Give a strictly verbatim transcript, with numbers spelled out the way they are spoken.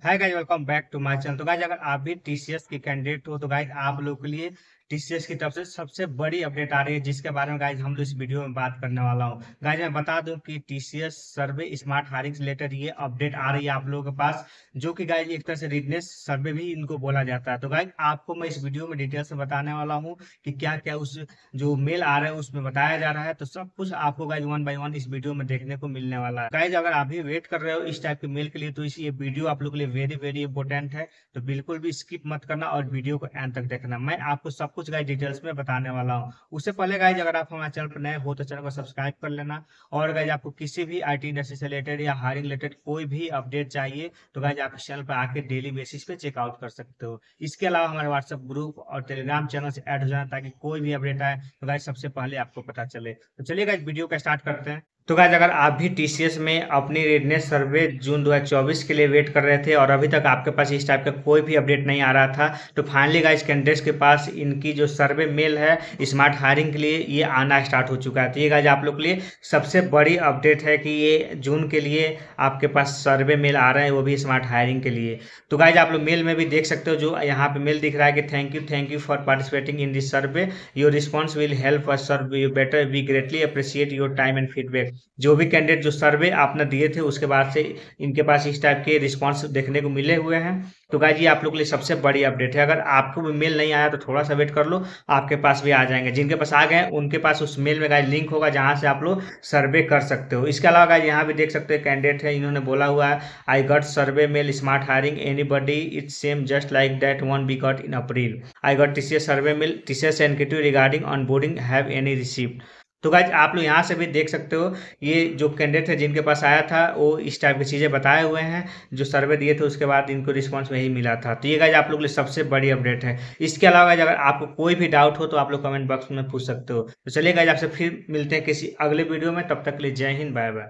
Hi guys, welcome back to my channel. तो guys, अगर आप भी टीसीएस के कैंडिडेट हो तो गाइस आप लोग के लिए टीसीएस की तरफ से सबसे बड़ी अपडेट आ रही है, जिसके बारे में गाइस हम लोग इस वीडियो में बात करने वाला हूं। गाइस मैं बता दूं कि टीसीएस सर्वे स्मार्ट हायरिंग से रिलेटेड ये अपडेट आ रही है आप लोगों के पास, जो कि गाइस एक तरह से रीडनेस सर्वे भी इनको बोला जाता है। तो गाइस आपको मैं इस वीडियो में डिटेल से बताने वाला हूँ कि क्या क्या उस जो मेल आ रहा है उसमें बताया जा रहा है। तो सब कुछ आपको गाइस वन बाय वन इस वीडियो में देखने को मिलने वाला है। गाइस अगर आप भी वेट कर रहे हो इस टाइप के मेल के लिए तो इस ये वीडियो आप लोग के लिए वेरी वेरी इंपॉर्टेंट है। तो बिल्कुल भी स्किप मत करना और वीडियो को एंड तक देखना। मैं आपको सब कुछ गाइस डिटेल्स में बताने वाला हूँ। उससे पहले गाइस अगर आप हमारे चैनल पर नए हो तो चैनल को सब्सक्राइब कर लेना। और गाइस आपको किसी भी आईटी इंडस्ट्री से रिलेटेड या हायरिंग रिलेटेड कोई भी अपडेट चाहिए तो गाइस आप इस चैनल पर आके डेली बेसिस पे चेकआउट कर सकते हो। इसके अलावा हमारे व्हाट्सएप ग्रुप और टेलीग्राम चैनल से ऐड हो जाना, ताकि कोई भी अपडेट आए तो गाइस सबसे पहले आपको पता चले। तो चलिए गाइस वीडियो का स्टार्ट करते हैं। तो गाइस अगर आप भी टीसीएस में अपनी रेडनेस सर्वे जून दो हज़ार चौबीस के लिए वेट कर रहे थे और अभी तक आपके पास इस टाइप का कोई भी अपडेट नहीं आ रहा था, तो फाइनली गाइस कैंडिडेट्स के पास इनकी जो सर्वे मेल है स्मार्ट हायरिंग के लिए ये आना स्टार्ट हो चुका है। तो ये गाइस आप लोग के लिए सबसे बड़ी अपडेट है कि ये जून के लिए आपके पास सर्वे मेल आ रहे हैं, वो भी स्मार्ट हायरिंग के लिए। तो गाइस आप लोग मेल में भी देख सकते हो, जो यहाँ पे मेल दिख रहा है कि thank you thank you for participating in this survey, your response will help us serve you better, we greatly appreciate your time and feedback. जो भी कैंडिडेट जो सर्वे आपने दिए थे उसके बाद से इनके पास इस टाइप के रिस्पॉन्स देखने को मिले हुए हैं। तो गाइस ये आप लोग के लिए सबसे बड़ी अपडेट है। अगर आपको भी मेल नहीं आया तो थोड़ा सा वेट कर लो, आपके पास भी आ जाएंगे। जिनके पास आ गए उनके पास उस मेल में गाइस लिंक होगा जहां से आप लोग सर्वे कर सकते हो। इसके अलावा गाइस यहाँ भी देख सकते हो कैंडिडेट है, इन्होंने बोला हुआ है I got survey mail smart hiring anybody it's same just like that one we got in April. I got TCS survey mail TCS NKTU regarding onboarding have any received. तो गाइज आप लोग यहाँ से भी देख सकते हो, ये जो कैंडिडेट है जिनके पास आया था वो इस टाइप की चीज़ें बताए हुए हैं। जो सर्वे दिए थे उसके बाद इनको रिस्पांस वही मिला था। तो ये गाइज आप लोग के लिए सबसे बड़ी अपडेट है। इसके अलावा गाइज अगर आपको कोई भी डाउट हो तो आप लोग कमेंट बॉक्स में पूछ सकते हो। तो चलिए गाइज आपसे फिर मिलते हैं किसी अगले वीडियो में, तब तक के लिए जय हिंद, बाय बाय।